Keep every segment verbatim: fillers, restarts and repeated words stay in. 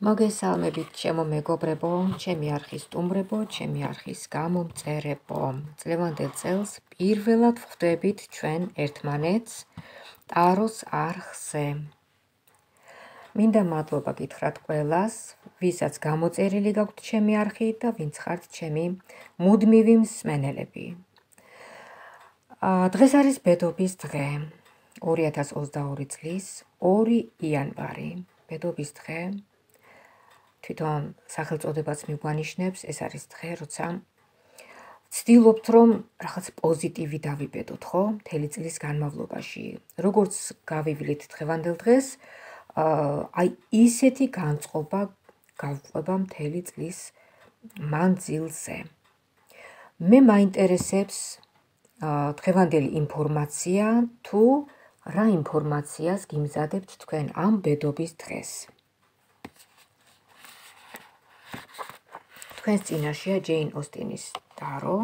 მოგესალმებით, ჩემო მეგობრებო, ჩემი არხის სტუმრებო, ჩემი არხის გამომწერებო. წლევანდელ წელს პირველად ვხვდებით ჩვენ ერთმანეთს ტაროს არხზე. მინდა მადლობა გითხრათ ყველას, ვისაც გამოწერილი გაქვთ ჩემი არხი და ვინც ხართ ჩემი მუდმივი მსმენელები. დღეს არის ბედობის დღე, ორი ათას ოცდაორი წლის ორი იანვარი. ბედობის დღე. თვითონ სახელწოდებაც მიგვანიშნებს, ეს არის დღე, როცა ვცდილობთ, რომ რაღაც პოზიტივი დავიბედოთ, ხო, მთელი წლის განმავლობაში. როგორც გავივლით დღევანდელ დღეს, აი ისეთი განწყობა გავყვება მთელი წლის მანძილზე. მე მაინტერესებს დღევანდელი ინფორმაცია, თუ რა ინფორმაციას გიმზადებთ თქვენ ამ ბედობის დღეს. თქვენს წინაშეა ჯეინ ოსტინის ტარო.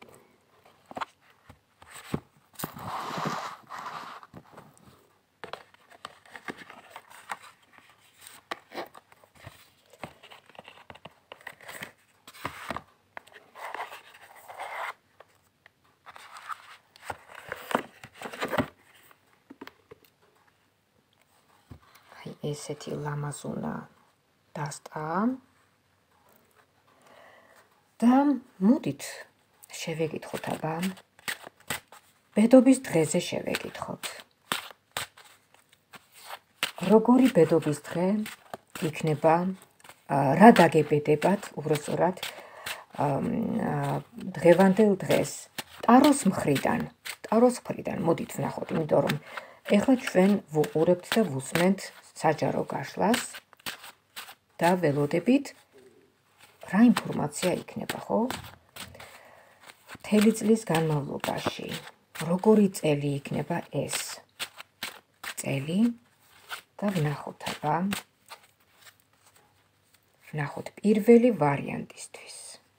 აი ესეთი ლამაზუნა დასტა. და მოდით შევეკითხოთ აბა. ბედობის დღეზე შევეკითხოთ. როგორი ბედობის დღე იქნება, რა დაგებედებათ, უბრალოდ დღევანდელ დღეს ტაროს მხრიდან. ტაროს მხრიდან მოდით ვნახოთ, იმიტომ რომ ეხლა ჩვენ ვუყურებთ და ვუსმენთ საჯარო გაშლას და ველოდებით რა ინფორმაცია იქნება, ხო? მთელი წლის განმავლობაში როგორი წელი იქნება ეს წელი და ვნახოთ აბა. ვნახოთ პირველი ვარიანტისთვის.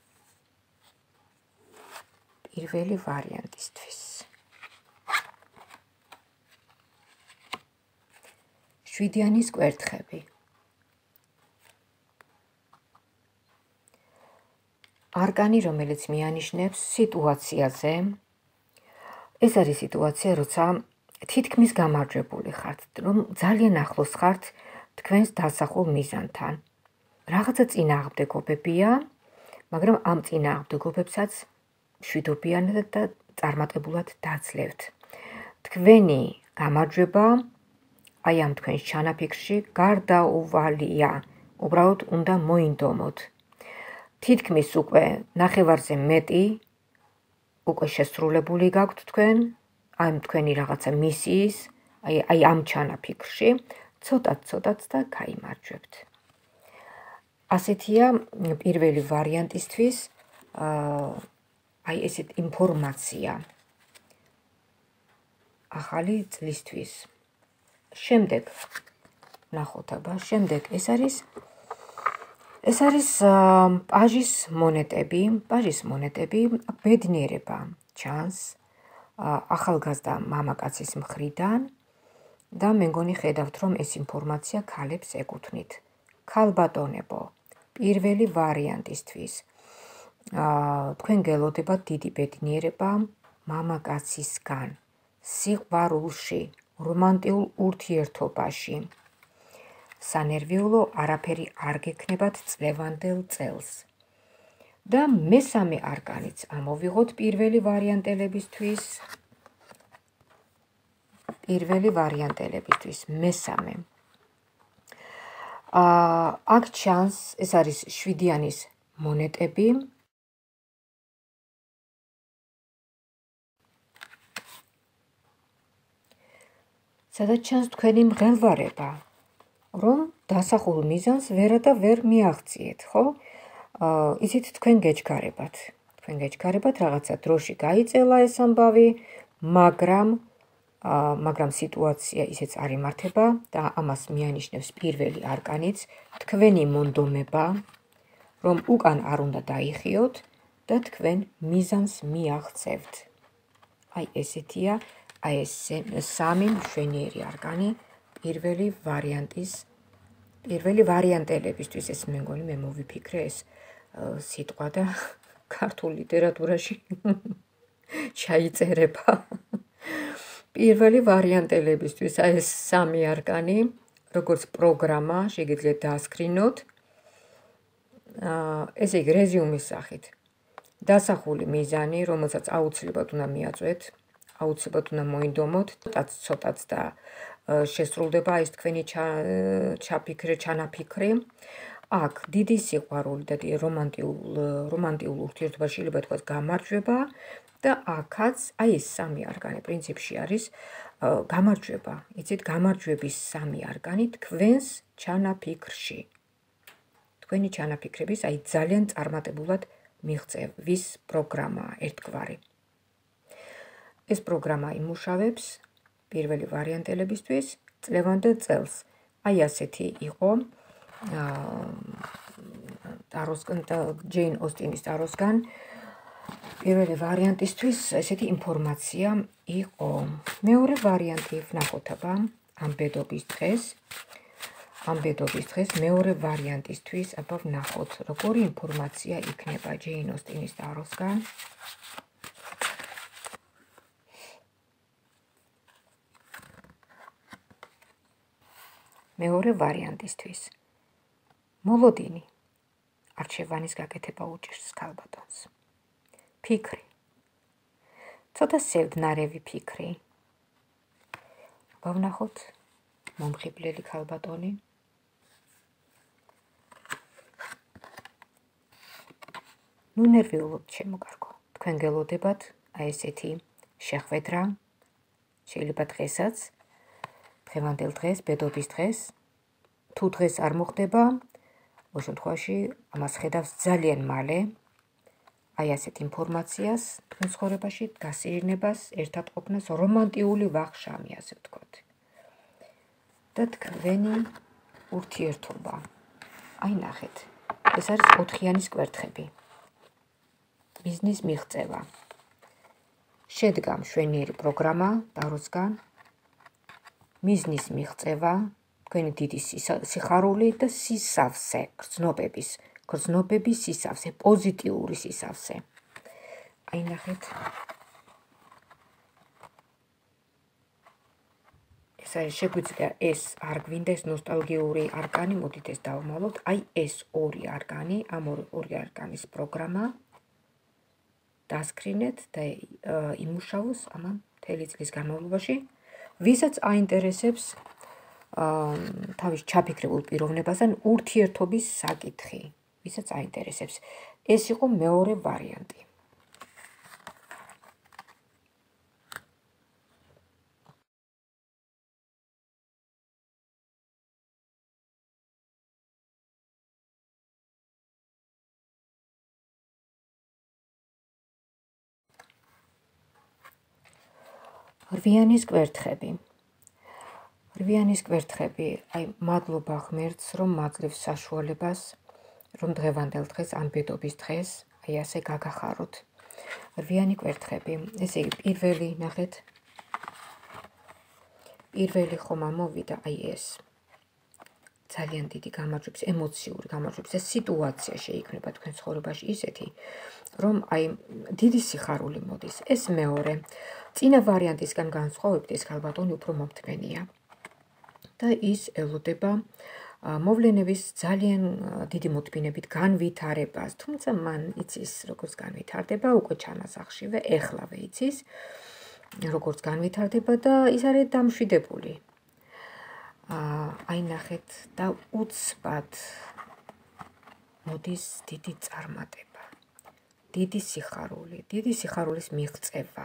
პირველი ვარიანტისთვის. შვიდიანის კვერთხები. არკანი, რომელიც მიანიშნებს სიტუაციაზე, ეს არის სიტუაცია, როცა თითქმის გამარჯვებული ხართ, რომ ძალიან ახლოს ხართ თქვენს დასახულ მიზანთან. რაღაცა წინააღმდეგობებია, მაგრამ ამ წინააღმდეგობებსაც მშვიდობიანად და წარმატებულად დაძლევთ. თქვენი გამარჯვება აი ამ თქვენს ჩანაფიქრში გარდაუვალია, უბრალოდ უნდა მოინდომოთ. თითქმის უკვე ნახევარზე მეტი უკვე შესრულებული გაქვთ თქვენ, აი თქვენი რაღაცა მისიის, აი აი ამ ჩანაფიქრში, ცოტა ცოტაც და გაიმარჯვებთ. ასეთია პირველი ვარიანტისთვის, აი ესეთ ინფორმაცია ახალი წლისთვის. შემდეგ ნახოთ აბა, შემდეგ ეს არის ეს არის პაჟის მონეტები, პაჟის მონეტები, ბედნიერება ჩანს ახალგაზრდა მამაკაცის მხრიდან და მე მგონი ხედავთ, რომ ეს ინფორმაცია ქალებს ეკუთვნით. ქალბატონებო, პირველი ვარიანტისთვის. თქვენ გელოდებათ დიდი ბედნიერება მამაკაცისგან, სიყვარულში, რომანტიულ ურთიერთობაში. სანერვიულო არაფერი არ გექნებათ წლევანდელ წელს. და მესამე არკანიც ამოვიღოთ პირველი ვარიანტელებისთვის. პირველი ვარიანტელებისთვის მესამე. აქ ჩანს, ეს არის შვიდიანის მონეტები. სადაც ჩანს თქვენი მღელვარება, რომ დასახულ მიზანს ვერა და ვერ მიაღწიეთ, ხო? იცით თქვენ გეჩქარებათ. თქვენ გეჩქარებათ, რაღაცა დროში გაიწელა ეს ამბავი, მაგრამ მაგრამ სიტუაცია ისეც არ იმართება და ამას მიანიშნებს პირველი არკანიც, თქვენი მონდომება, რომ უკან არ უნდა დაიხიოთ და თქვენ მიზანს მიაღწევთ. აი ესეთია, აი ეს სამი მშვენიერი არკანი პირველი ვარიანტის პირველი ვარიანტელებისთვის ეს მე მგონი მე მოვიფიქრე ეს სიტყვა და ქართულ ლიტერატურაში ჩაიწერება. პირველი ვარიანტელებისთვის აი ეს სამი არკანი, როგორც პროგრამა, შეგიძლიათ დაასკრინოთ. ესე იგი რეზიუმის სახით. დასახული მიზანი, რომელსაც აუცილებლად უნდა მიაწვეთ, აუცილებლად უნდა მოინდომოთ, ცოტაც და შესრულდება ეს თქვენი ჩაფიქრე, ჩანაფიქრი. აქ დიდი სიყვარული და რომანტიულ რომანტიულ ურთიერთობაში შეიძლება თქვას გამარჯვება და აქაც აი ეს სამი არკანი პრინციპში არის გამარჯვება. იცით, გამარჯვების სამი არკანი თქვენს ჩანაფიქრში. თქვენი ჩანაფიქრების აი ძალიან წარმატებულად მიღწევის პროგრამაა ერთგვარი. ეს პროგრამა იმუშავებს პირველი ვარიანტელებისთვის წლევანდელ წელს. აი ასეთი იყო ტაროსგან და ჯეინ ოსტინის ტაროსგან პირველი ვარიანტისთვის ესეთი ინფორმაცია იყო. მეორე ვარიანტი ვნახოთ აბა ამ ბედობის დღეს. ამ ბედობის დღეს მეორე ვარიანტისთვის აბა ვნახოთ როგორი ინფორმაცია იქნება ჯეინ ოსტინის ტაროსგან. მეორე ვარიანტისთვის. მოლოდინი. არჩევანის გაკეთება უჭირს ქალბატონს. ფიქრი. ცოტა სევდნარევი ფიქრი. ვნახოთ მომხიბლელი ქალბატონი. ნუ ნერვიულობთ ჩემო კარგო. თქვენ გელოდებათ აი ესეთი შეხვედრა. შეიძლება დღესაც დღევანდელ დღეს, ბედობის დღეს, თუ დღეს არ მოხდება, ყოველ შემთხვევაში ამას ხედავს ძალიან მალე, აი ასეთ ინფორმაციას, თქვენ ცხოვრებაში გასეირნებას, ერთად ყოფნას, რომანტიული ვახშამი, ასე ვთქვათ. და თქვენი ურთიერთობა. აი ნახეთ, ეს არის ოთხიანის კვერთხები. ბიზნის მიღწევა. შედგა მშვენიერი პროგრამა ტაროსგან. მიზნის მიღწევა, თქვენი დიდი სიხარული და სისავსე, გრძნობების, გრძნობების სისავსე, პოზიტიური სისავსე. აი ნახეთ. ეს არის შეგვიძლია ეს არ გვინდა ეს ნოსტალგიური არკანი, მოდით ეს დავმალოთ. აი ეს ორი არკანი, ამ ორი არკანის პროგრამა დასკრინეთ და იმუშავოს ამან მთელი წლის განმავლობაში. ვისაც აინტერესებს თავის ჩაფიქრებულ პიროვნებასთან ურთიერთობის საკითხი, ვისაც აინტერესებს. ეს იყო მეორე ვარიანტი. რვიანის კვერთხები. რვიანის კვერთხები, აი მადლობა ღმერთს, რომ მაძლევს საშუალებას, რომ დღევანდელ დღეს, ამ ბედობის დღეს, აი ასე გაგახაროთ. რვიანი კვერთხები, ესე იგი პირველი, ნახეთ, პირველი ხომ ამოვიდა, აი ეს. ძალიან დიდი გამარჯვების, ემოციური გამარჯვების, ეს სიტუაცია შეიქმნება თქვენ ცხოვრებაში ისეთი, რომ აი დიდი სიხარული მოდის. ეს მეორე. წინა ვარიანტისგან განსხვავებით ეს ქალბატონი უფრო მომთმენია. და ის ელოდება მოვლენების ძალიან დიდი მოთმინებით განვითარებას, თუმცა მან იცის როგორც განვითარდება, უკვე ჩანასახშივე, ეხლავე იცის, როგორც განვითარდება და ის არის დამშვიდებული. აი ნახეთ და უცბად მოდის დიდი წარმატება, დიდი სიხარული, დიდი სიხარულის მიღწევა.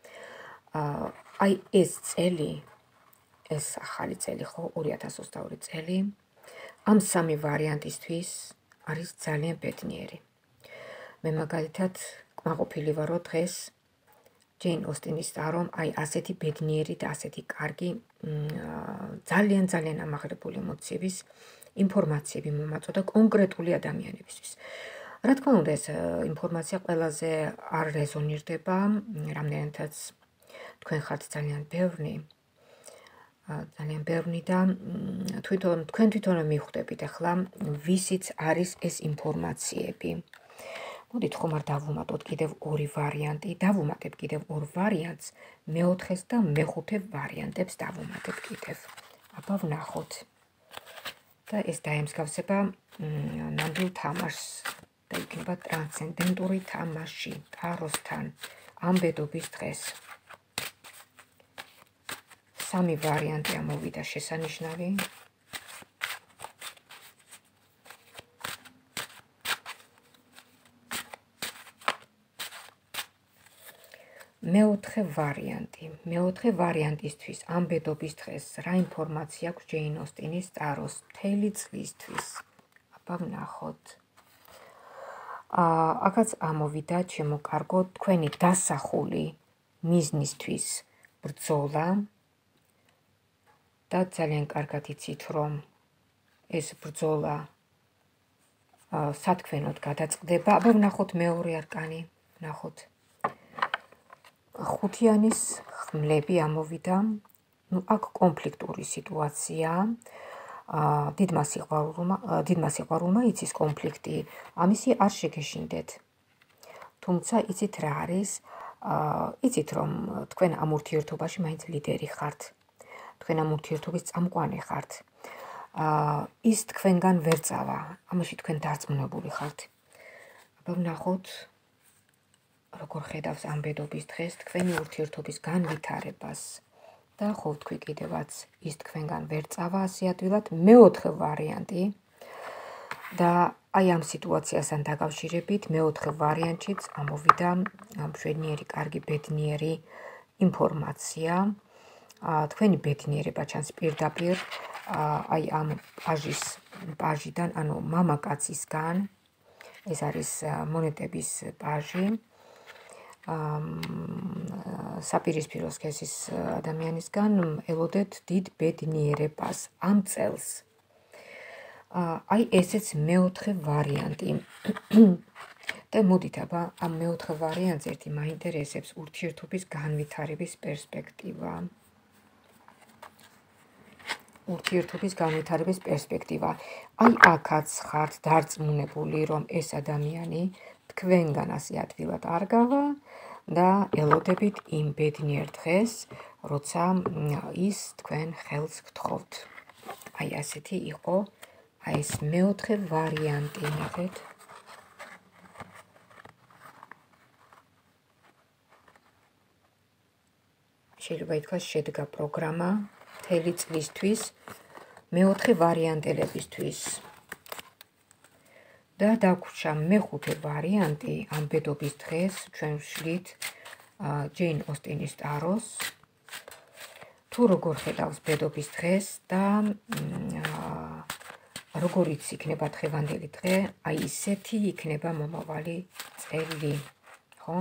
აი ეს წელი, ეს ახალი წელი ხო, ორი ათას ოცდაორი წელი, ამ სამი ვარიანტისთვის არის ძალიან ბედნიერი. მე მაგალითად კმაყოფილი ვარო დღეს ჯეინ ოსტინის ტარომ აი ასეთი ბედნიერი და ასეთი კარგი ძალიან ძალიან ამაღლებული ემოციების ინფორმაციები მომაწოდა კონკრეტული ადამიანებისთვის. რა თქმა უნდა, ეს ინფორმაცია ყველაზე არ რეზონირდება, რამდენადაც თქვენ ხართ ძალიან ბევრი. ძალიან ბევრი და თვითონ თქვენ თვითონ მიხვდებით ახლა ვისიც არის ეს ინფორმაციები. მოდით ხომ არ დავუმატოთ კიდევ ორი ვარიანტი, დავუმატებ კიდევ ორ ვარიანტს, მეოთხეს და მეხუთე ვარიანტებს დავუმატებ კიდევ. აბა ვნახოთ. და ეს დაემსგავსება ნამდვილ თამაშს და იქნება ტრანსცენდენტური თამაში ტაროსთან ამბედობის დღეს. სამი ვარიანტი ამოვიდა შესანიშნავი. მეოთხე ვარიანტი. მეოთხე ვარიანტისთვის ამბედობის დღეს რა ინფორმაცია აქვს ჯეინ ოსტინის ტაროს მთელი წლისთვის. აბა ვნახოთ. აქაც ამოვიდა ჩემო კარგო თქვენი დასახული მიზნისთვის ბრძოლა და ძალიან კარგად იცით რომ ეს ბრძოლა სათქმელოდ გადაწყდება. აბა ვნახოთ მეორე არკანი. ვნახოთ. ხუთიანის ხმლები ამოვიდა. ნუ აქ კონფლიქტური სიტუაცია. დიდმა სიყვარულმა, დიდმა სიყვარულმა იცის კონფლიქტი. ამისი არ შეგეშინდეთ. თუმცა იცით რა არის? იცით რომ თქვენ ამ ურთიერთობაში მაინც ლიდერი ხართ. თქვენ ამ ურთიერთობის წამყვანი ხართ. ის თქვენგან ვერ წავა. ამაში თქვენ დარწმუნებული ხართ. აბა ვნახოთ როგორ ხედავს ამბედობის დღეს თქვენი ურთიერთობის განვითარებას და ხო ვთქვი კიდევაც ის თქვენგან ვერ წავა ასე ადვილად. მეოთხე ვარიანტი და აი ამ სიტუაციასთან დაკავშირებით მეოთხე ვარიანტშიც ამოვიდა მშვენიერი, კარგი, ბედნიერი ინფორმაცია. თქვენი ბედნიერება ჩანს პირდაპირ აი ამ პაჟის პაჟიდან, ანუ მამაკაცისგან. ეს არის მონეტების პაჟი. საპირისპირო სქესის ადამიანისგან ელოდეთ დიდ ბედნიერებას ამ წელს. აი ესეც მეოთხე ვარიანტი. და მოდით აბა ამ მეოთხე ვარიანტს ერთი მაინტერესებს ურთიერთობის განვითარების პერსპექტივა. ურთიერთობის განვითარების პერსპექტივა. აი აქაც ხართ დარწმუნებული რომ ეს ადამიანი თქვენგან ასე ადვილად არ გავა და ელოდებით იმ ბედნიერ დღეს, როცა ის თქვენ ხელს გთხოვთ. აი ასეთი იყო აი ეს მეოთხე ვარიანტი, ნახეთ. შეიძლება ითქვას შედგა პროგრამა მთელი წლისთვის მეოთხე ვარიანტელებისთვის. და დაგვრჩა მეხუთე ვარიანტი ამბედობის დღეს ჩვენ ვშლით ჯეინ ოსტინის ტაროს. თუ როგორ ხედავს ბედობის დღეს და როგორიც იქნება დღევანდელი დღე, აი ისეთი იქნება მომავალი წელი, ხო?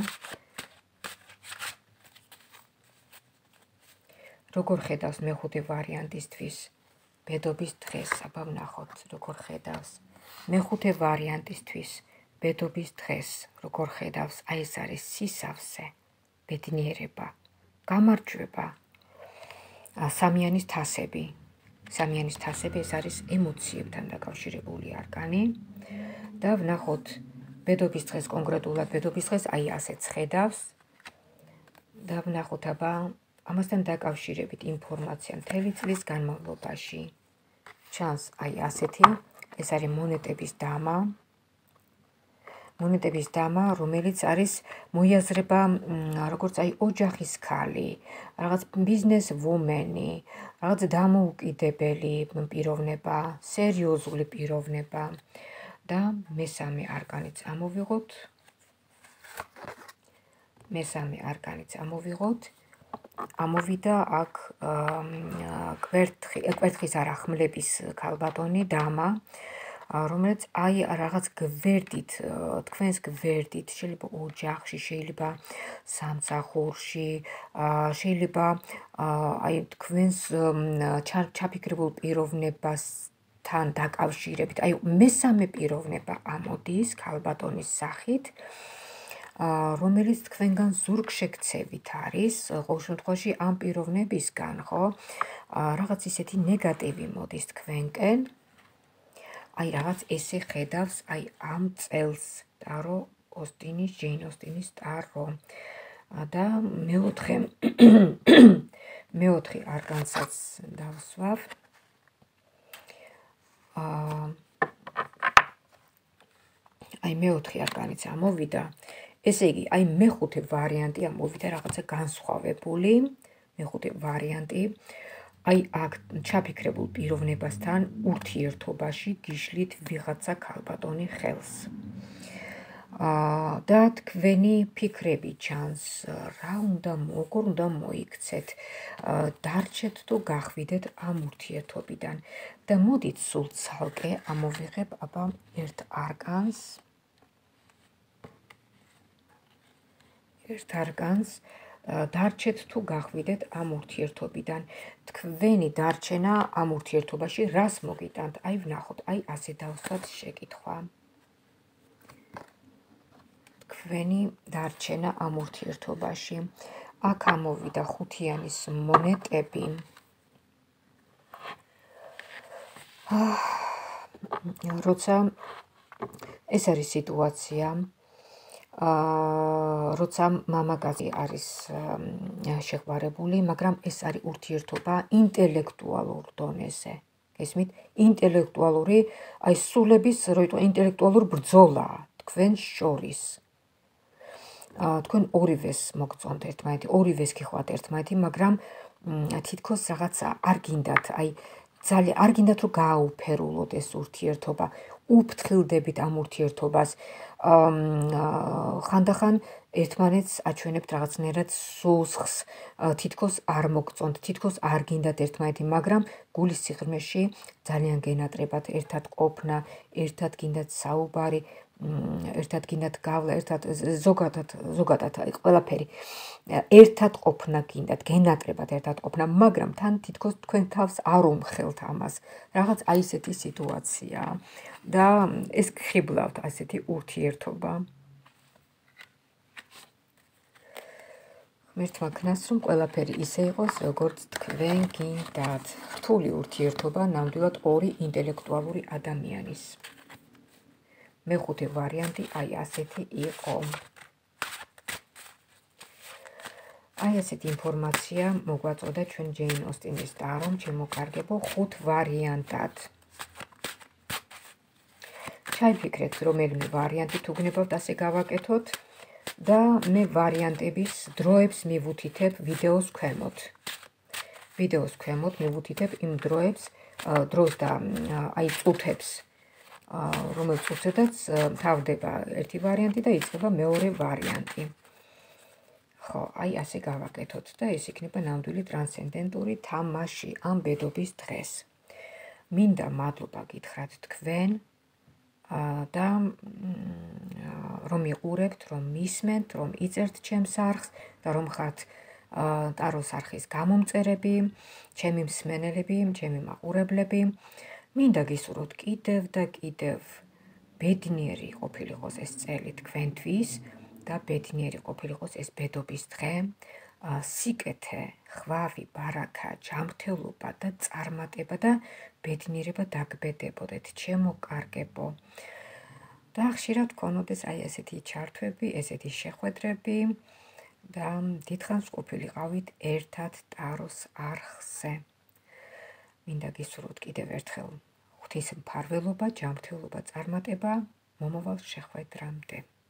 როგორ ხედავს მეხუთე ვარიანტისთვის ბედობის დღეს, აბა ვნახოთ, როგორ ხედავს. მეხუთე ვარიანტისთვის ბედობის დღეს, როგორ ხედავს, აი ეს არის სისავსე, ბედნიერება, გამარჯვება, სამიანის თასები. სამიანის თასები ეს არის ემოციებთან დაკავშირებული არკანი. და ვნახოთ ბედობის დღეს, კონკრეტულად ბედობის დღეს, აი ასეც ხედავს. და ვნახოთ აბა ამასთან დაკავშირებით ინფორმაცია მთელი წლის განმავლობაში. ჩანს აი ასეთი, ეს არის მონეტების დამა. მონეტების დამა, რომელიც არის მოიაზრება როგორც აი ოჯახის ქალი, რაღაც ბიზნეს ვუმენი, რაღაც დამოუკიდებელი პიროვნება, სერიოზული პიროვნება. და მესამე არკანიც ამოვიღოთ. მესამე არკანიც ამოვიღოთ. ამოვიდა აქ კვერთხის არა ხმლების ქალბატონი დამა, რომელიც აი რაღაც გვერდით, თქვენს გვერდით, შეიძლება ოჯახში, შეიძლება სამსახურში, შეიძლება აი თქვენს ჩაფიქრებულ პიროვნებასთან დაკავშირებით, აი მესამე პიროვნება ამოდის ქალბატონის სახით. რომელიც თქვენგან ზურგშექცევით არის, ყოველ შემთხვევაში ამ პიროვნებისგან, ხო? რაღაც ისეთი ნეგატივი მოდის თქვენკენ. აი რაღაც ესე ხედავს, აი ამ წელს ტარო ოსტინის, ჯეინ ოსტინის ტარო. და მეოთხე მეოთხე არკანსაც დავსვავ. აი მეოთხე არკანიც ამოვიდა. ესე იგი, აი მეხუთე ვარიანტი ამოვიდა რაღაცა განსხვავებული, მეხუთე ვარიანტი. აი აქ ჩაფიქრებულ პიროვნებასთან ურთიერთობაში გიშლით ვიღაცა ქალბატონი ხელს. და თქვენი ფიქრები ჩანს, რა უნდა როგორ უნდა მოიქცეთ, დარჩეთ თუ გახვიდეთ ამ ურთიერთობიდან. და მოდით სულ ცალკე ამოვიღებ აბა ერთ არკანს. ერთ არკანს დარჩეთ თუ გახვიდეთ ამ ურთიერთობიდან. თქვენი დარჩენა ამ ურთიერთობაში რას მოგიტანთ? აი ვნახოთ, აი ასე დავსვათ შეკითხვა. თქვენი დარჩენა ამ ურთიერთობაში. აქ ამოვიდა ხუთიანის მონეტები. როცა ეს არის სიტუაცია, როცა მამაკაცი არის შეყვარებული, მაგრამ ეს არის ურთიერთობა ინტელექტუალურ დონეზე. გესმით? ინტელექტუალური, აი სულების, რო იტყვი, ინტელექტუალურ ბრძოლაა თქვენ შორის. თქვენ ორივეს მოგწონთ ერთმანეთი, ორივეს გიხვათ ერთმანეთი, მაგრამ თითქოს რაღაცა არ გინდათ, აი ძალიან არ გინდათ რომ გააუფერულოთ ეს ურთიერთობა, უფრთხილდებით ამ ურთიერთობას. ხანდახან ერთმანეთს აჩვენებთ რაღაცნაირად სუსხს, თითქოს არ მოგწონთ, თითქოს არ გინდათ ერთმანეთი, მაგრამ გულის სიღრმეში ძალიან გენატრებათ ერთად ყოფნა, ერთად გინდათ საუბარი, ერთად გინდათ გავლა, ერთად ზოგადად, ზოგადად ყველაფერი. ერთად ყოფნა გინდათ, გენატრებათ ერთად ყოფნა, მაგრამ თან თითქოს თქვენ თავს არ უმხელთ ამას. რაღაც აი ესეთი სიტუაცია და ეს გხიბლავთ ასეთი ურთიერთობა. ღმერთმა ქნას რომ ყველაფერი ისე იყოს, როგორც თქვენ გინდათ. რთული ურთიერთობა ნამდვილად ორი ინტელექტუალური ადამიანის. მეხუთე ვარიანტი აი ასეთი იყო. აი ასეთი ინფორმაცია მოგვაწოდა ჩვენ ჯეინ ოსტინის ტარომ, ჩემო კარგებო, ხუთ ვარიანტად. ჩაიფიქრეთ, რომელიმე ვარიანტი თუ გნებავთ ასე გავაკეთოთ და მე ვარიანტების დროებს მივუთითებ ვიდეოს ქვემოთ. ვიდეოს ქვემოთ მივუთითებ იმ დროებს, დროს და აი წუთებს, რომელ წუთებსაც თავდება ერთი ვარიანტი და იწყება მეორე ვარიანტი. ხო, აი ასე გავაკეთოთ და ეს იქნება ნამდვილი ტრანსცენდენტური თამაში ამ ბედობის დღეს. მინდა მადლობა გითხრათ თქვენ და რომ იყურებთ, რომ მისმენთ, რომ იწერთ ჩემს არხს და რომ ხართ ტაროს არხის გამომწერები, ჩემი მსმენელები, ჩემი მაყურებლები. მინდა გისურვოთ კიდევ და კიდევ ბედნიერი ყოფილიყოს ეს წელი თქვენთვის და ბედნიერი ყოფილიყოს ეს ბედობის დღე, სიკეთე, ხვავი, ბარაქა, ჯანმრთელობა და წარმატება და ბედნიერება დაგბედებოდეთ, ჩემო კარგებო. და ხშირად გქონოდეს აი ესეთი ჩართვები, ესეთი შეხვედრები და დიდხანს ყოფილიყავით ერთად ტაროს არხზე. მინდა გისურვოთ კიდევ ერთხელ ღვთის მფარველობა, ჯანმრთელობა, წარმატება მომავალ შეხვედრამდე.